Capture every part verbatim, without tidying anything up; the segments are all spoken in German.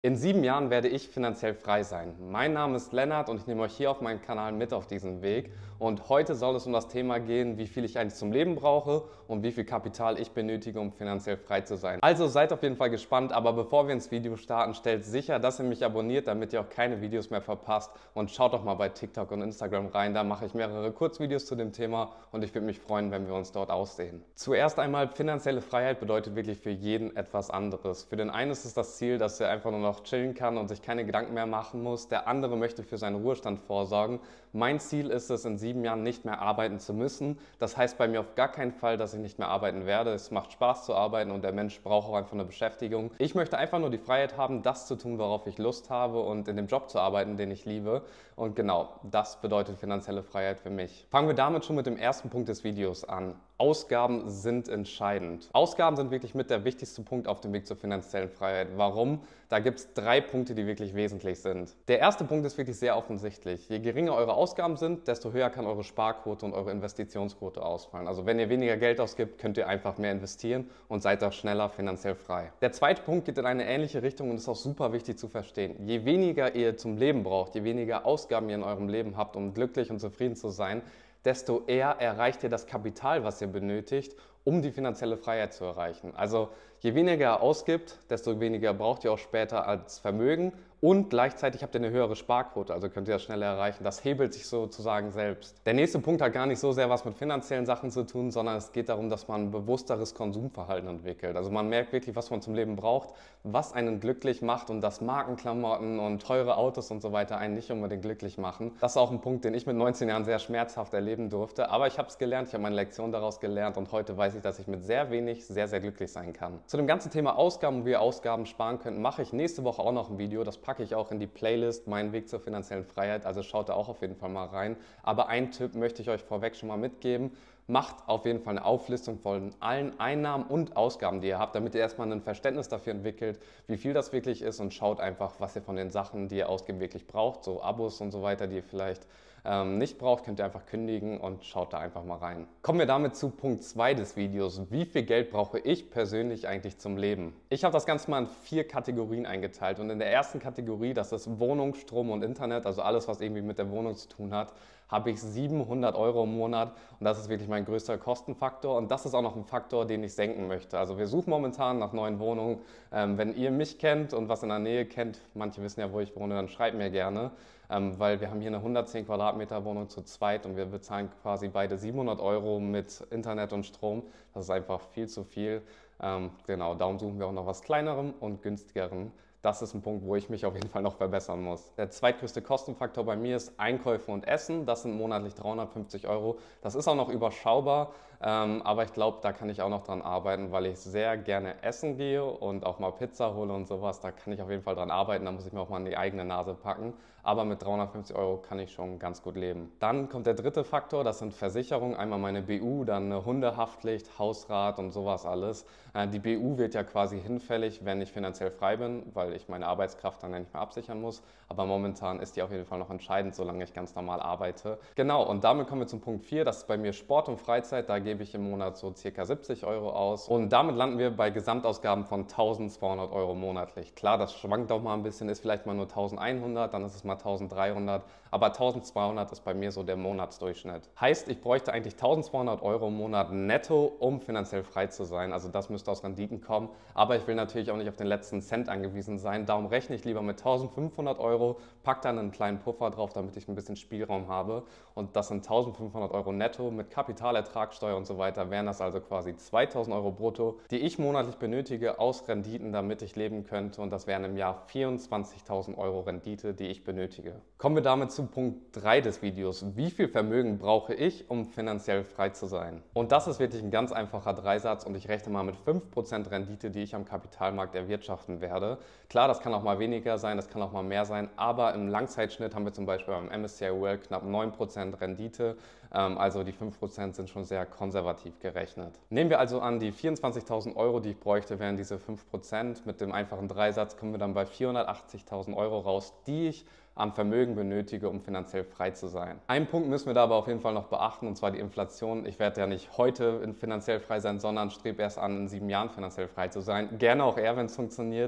In sieben Jahren werde ich finanziell frei sein. Mein Name ist Lennart und ich nehme euch hier auf meinem Kanal mit auf diesen Weg. Und heute soll es um das Thema gehen, wie viel ich eigentlich zum Leben brauche und wie viel Kapital ich benötige, um finanziell frei zu sein. Also seid auf jeden Fall gespannt, aber bevor wir ins Video starten, stellt sicher, dass ihr mich abonniert, damit ihr auch keine Videos mehr verpasst. Und schaut doch mal bei TikTok und Instagram rein, da mache ich mehrere Kurzvideos zu dem Thema und ich würde mich freuen, wenn wir uns dort aussehen. Zuerst einmal, finanzielle Freiheit bedeutet wirklich für jeden etwas anderes. Für den einen ist es das Ziel, dass er einfach nur noch chillen kann und sich keine Gedanken mehr machen muss. Der andere möchte für seinen Ruhestand vorsorgen. Mein Ziel ist es, in sieben Jahren nicht mehr arbeiten zu müssen. Das heißt bei mir auf gar keinen Fall, dass ich nicht mehr arbeiten werde. Es macht Spaß zu arbeiten und der Mensch braucht auch einfach eine Beschäftigung. Ich möchte einfach nur die Freiheit haben, das zu tun, worauf ich Lust habe und in dem Job zu arbeiten, den ich liebe. Und genau, das bedeutet finanzielle Freiheit für mich. Fangen wir damit schon mit dem ersten Punkt des Videos an. Ausgaben sind entscheidend. Ausgaben sind wirklich mit der wichtigste Punkt auf dem Weg zur finanziellen Freiheit. Warum? Da gibt es drei Punkte, die wirklich wesentlich sind. Der erste Punkt ist wirklich sehr offensichtlich. Je geringer eure Ausgaben sind, desto höher kann eure Sparquote und eure Investitionsquote ausfallen. Also wenn ihr weniger Geld ausgibt, könnt ihr einfach mehr investieren und seid auch schneller finanziell frei. Der zweite Punkt geht in eine ähnliche Richtung und ist auch super wichtig zu verstehen. Je weniger ihr zum Leben braucht, je weniger Ausgaben ihr in eurem Leben habt, um glücklich und zufrieden zu sein, desto eher erreicht ihr das Kapital, was ihr benötigt, um die finanzielle Freiheit zu erreichen. Also je weniger ihr ausgibt, desto weniger braucht ihr auch später als Vermögen und gleichzeitig habt ihr eine höhere Sparquote, also könnt ihr das schneller erreichen. Das hebelt sich sozusagen selbst. Der nächste Punkt hat gar nicht so sehr was mit finanziellen Sachen zu tun, sondern es geht darum, dass man ein bewussteres Konsumverhalten entwickelt. Also man merkt wirklich, was man zum Leben braucht, was einen glücklich macht und dass Markenklamotten und teure Autos und so weiter einen nicht unbedingt glücklich machen. Das ist auch ein Punkt, den ich mit neunzehn Jahren sehr schmerzhaft erleben durfte, aber ich habe es gelernt, ich habe meine Lektion daraus gelernt und heute weiß ich, dass ich mit sehr wenig sehr, sehr glücklich sein kann. Zu dem ganzen Thema Ausgaben und wie ihr Ausgaben sparen könnt, mache ich nächste Woche auch noch ein Video. Das packe ich auch in die Playlist Mein Weg zur finanziellen Freiheit, also schaut da auch auf jeden Fall mal rein. Aber einen Tipp möchte ich euch vorweg schon mal mitgeben. Macht auf jeden Fall eine Auflistung von allen Einnahmen und Ausgaben, die ihr habt, damit ihr erstmal ein Verständnis dafür entwickelt, wie viel das wirklich ist und schaut einfach, was ihr von den Sachen, die ihr ausgebt, wirklich braucht, so Abos und so weiter, die ihr vielleicht ähm, nicht braucht, könnt ihr einfach kündigen und schaut da einfach mal rein. Kommen wir damit zu Punkt zwei des Videos. Wie viel Geld brauche ich persönlich eigentlich zum Leben? Ich habe das Ganze mal in vier Kategorien eingeteilt und in der ersten Kategorie, das ist Wohnung, Strom und Internet, also alles, was irgendwie mit der Wohnung zu tun hat, habe ich siebenhundert Euro im Monat und das ist wirklich mein größter Kostenfaktor und das ist auch noch ein Faktor, den ich senken möchte. Also wir suchen momentan nach neuen Wohnungen. Ähm, wenn ihr mich kennt und was in der Nähe kennt, manche wissen ja, wo ich wohne, dann schreibt mir gerne, ähm, weil wir haben hier eine hundertzehn Quadratmeter Wohnung zu zweit und wir bezahlen quasi beide siebenhundert Euro mit Internet und Strom. Das ist einfach viel zu viel. Ähm, genau, darum suchen wir auch noch was Kleinerem und günstigerem. Das ist ein Punkt, wo ich mich auf jeden Fall noch verbessern muss. Der zweitgrößte Kostenfaktor bei mir ist Einkäufe und Essen. Das sind monatlich dreihundertfünfzig Euro. Das ist auch noch überschaubar, ähm, aber ich glaube, da kann ich auch noch dran arbeiten, weil ich sehr gerne essen gehe und auch mal Pizza hole und sowas. Da kann ich auf jeden Fall dran arbeiten. Da muss ich mir auch mal in die eigene Nase packen. Aber mit dreihundertfünfzig Euro kann ich schon ganz gut leben. Dann kommt der dritte Faktor, das sind Versicherungen. Einmal meine B U, dann eine Hundehaftpflicht, Hausrat und sowas alles. Äh, die B U wird ja quasi hinfällig, wenn ich finanziell frei bin, weil ich meine Arbeitskraft dann ja nicht mehr absichern muss. Aber momentan ist die auf jeden Fall noch entscheidend, solange ich ganz normal arbeite. Genau, und damit kommen wir zum Punkt vier. Das ist bei mir Sport und Freizeit. Da gebe ich im Monat so circa siebzig Euro aus. Und damit landen wir bei Gesamtausgaben von tausendzweihundert Euro monatlich. Klar, das schwankt auch mal ein bisschen, ist vielleicht mal nur eintausendeinhundert, dann ist es mal eintausenddreihundert. Aber eintausendzweihundert ist bei mir so der Monatsdurchschnitt. Heißt, ich bräuchte eigentlich eintausendzweihundert Euro im Monat netto, um finanziell frei zu sein. Also das müsste aus Renditen kommen. Aber ich will natürlich auch nicht auf den letzten Cent angewiesen sein. Darum rechne ich lieber mit eintausendfünfhundert Euro, pack dann einen kleinen Puffer drauf, damit ich ein bisschen Spielraum habe. Und das sind eintausendfünfhundert Euro netto mit Kapitalertragssteuer und so weiter. Wären das also quasi zweitausend Euro brutto, die ich monatlich benötige aus Renditen, damit ich leben könnte. Und das wären im Jahr vierundzwanzigtausend Euro Rendite, die ich benötige. Kommen wir damit zu Punkt drei des Videos. Wie viel Vermögen brauche ich, um finanziell frei zu sein? Und das ist wirklich ein ganz einfacher Dreisatz und ich rechne mal mit fünf Prozent Rendite, die ich am Kapitalmarkt erwirtschaften werde. Klar, das kann auch mal weniger sein, das kann auch mal mehr sein, aber im Langzeitschnitt haben wir zum Beispiel beim M S C I World knapp neun Prozent Rendite, also die fünf Prozent sind schon sehr konservativ gerechnet. Nehmen wir also an, die vierundzwanzigtausend Euro, die ich bräuchte, wären diese fünf Prozent. Mit dem einfachen Dreisatz kommen wir dann bei vierhundertachtzigtausend Euro raus, die ich am Vermögen benötige, um finanziell frei zu sein. Einen Punkt müssen wir da aber auf jeden Fall noch beachten, und zwar die Inflation. Ich werde ja nicht heute finanziell frei sein, sondern strebe erst an, in sieben Jahren finanziell frei zu sein. Gerne auch eher, wenn es funktioniert.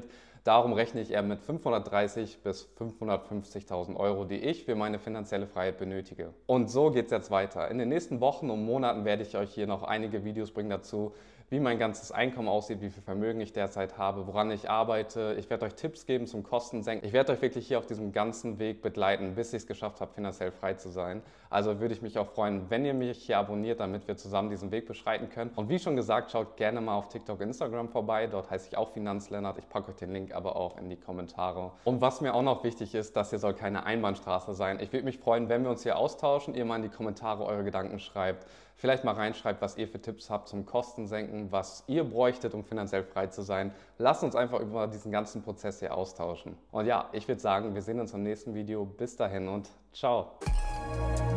Darum rechne ich eher mit fünfhundertdreißig bis fünfhundertfünfzigtausend Euro, die ich für meine finanzielle Freiheit benötige. Und so geht es jetzt weiter. In den nächsten Wochen und Monaten werde ich euch hier noch einige Videos bringen dazu, wie mein ganzes Einkommen aussieht, wie viel Vermögen ich derzeit habe, woran ich arbeite. Ich werde euch Tipps geben zum Kostensenken. Ich werde euch wirklich hier auf diesem ganzen Weg begleiten, bis ich es geschafft habe, finanziell frei zu sein. Also würde ich mich auch freuen, wenn ihr mich hier abonniert, damit wir zusammen diesen Weg beschreiten können. Und wie schon gesagt, schaut gerne mal auf TikTok und Instagram vorbei. Dort heiße ich auch Finanzlennart. Ich packe euch den Link aber auch in die Kommentare. Und was mir auch noch wichtig ist, das hier soll keine Einbahnstraße sein. Ich würde mich freuen, wenn wir uns hier austauschen, ihr mal in die Kommentare eure Gedanken schreibt. Vielleicht mal reinschreibt, was ihr für Tipps habt zum Kostensenken, was ihr bräuchtet, um finanziell frei zu sein. Lasst uns einfach über diesen ganzen Prozess hier austauschen. Und ja, ich würde sagen, wir sehen uns im nächsten Video. Bis dahin und ciao.